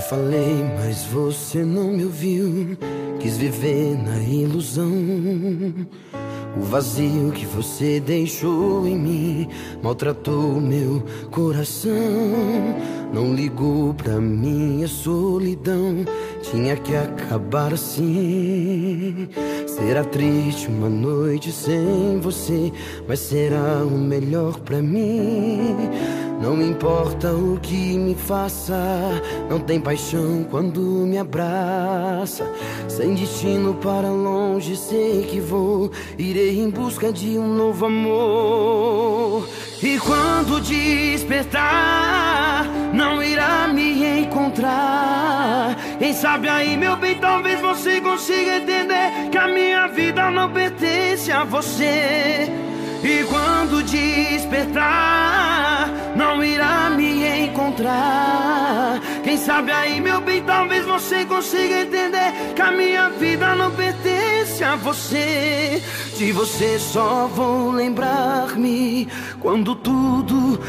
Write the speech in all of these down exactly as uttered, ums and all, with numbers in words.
falei, mas você não me ouviu. Quis viver na ilusão. O vazio que você deixou em mim maltratou meu coração. Não ligou pra minha solidão. Tinha que acabar assim. Será triste uma noite sem você, mas será o melhor pra mim. Não importa o que me faça, não tem paixão quando me abraça. Sem destino para longe sei que vou, irei em busca de um novo amor. E quando despertar, não irá me encontrar. Quem sabe aí, meu bem, talvez você consiga entender que a minha vida não pertence a você. E quando despertar, não irá me encontrar. Quem sabe aí, meu bem, talvez você consiga entender que a minha vida não pertence a você. De você só vou lembrar-me quando tudo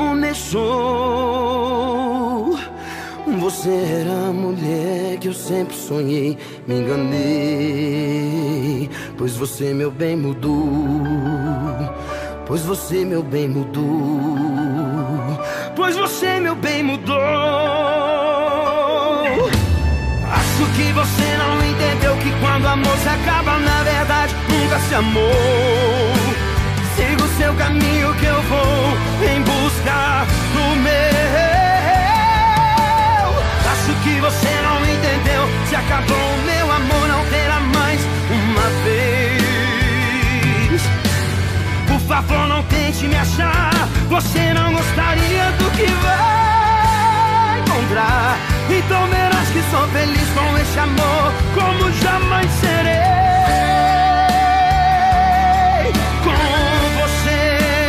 começou. Você era a mulher que eu sempre sonhei, me enganei. Pois você, meu bem, mudou. Pois você, meu bem, mudou. Pois você, meu bem, mudou. Acho que você não entendeu que quando amor se acaba, na verdade nunca se amou. Siga o seu caminho que eu vou em busca do meu. Acho que você não entendeu. Se acabou o meu amor, não terá mais uma vez. Por favor, não tente me achar. Você não gostaria do que vai encontrar. Então verás que sou feliz com esse amor, como jamais serei com você.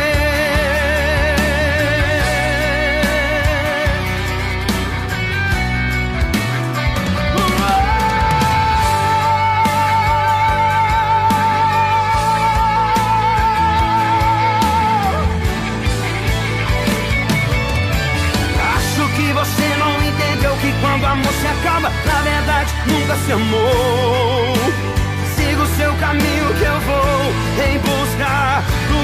Você não entendeu que quando o amor se acaba, na verdade nunca se amou. Siga o seu caminho que eu vou em busca do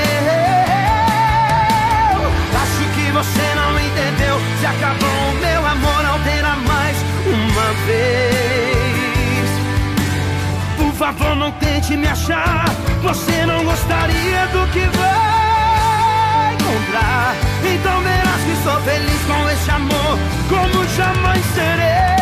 meu. Acho que você não entendeu. Se acabou o meu amor, não terá mais uma vez. Por favor, não tente me achar. Você não gostaria do que vai encontrar. Então verás que sou feliz com esse amor, como jamais serei.